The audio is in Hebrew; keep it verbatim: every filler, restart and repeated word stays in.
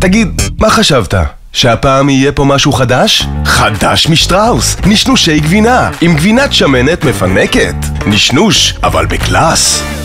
תגיד, מה חשבת? שהפעם יהיה פה משהו חדש? חדש משטראוס, נשנושי גבינה, עם גבינת שמנת מפנקת. נשנוש, אבל בקלאס.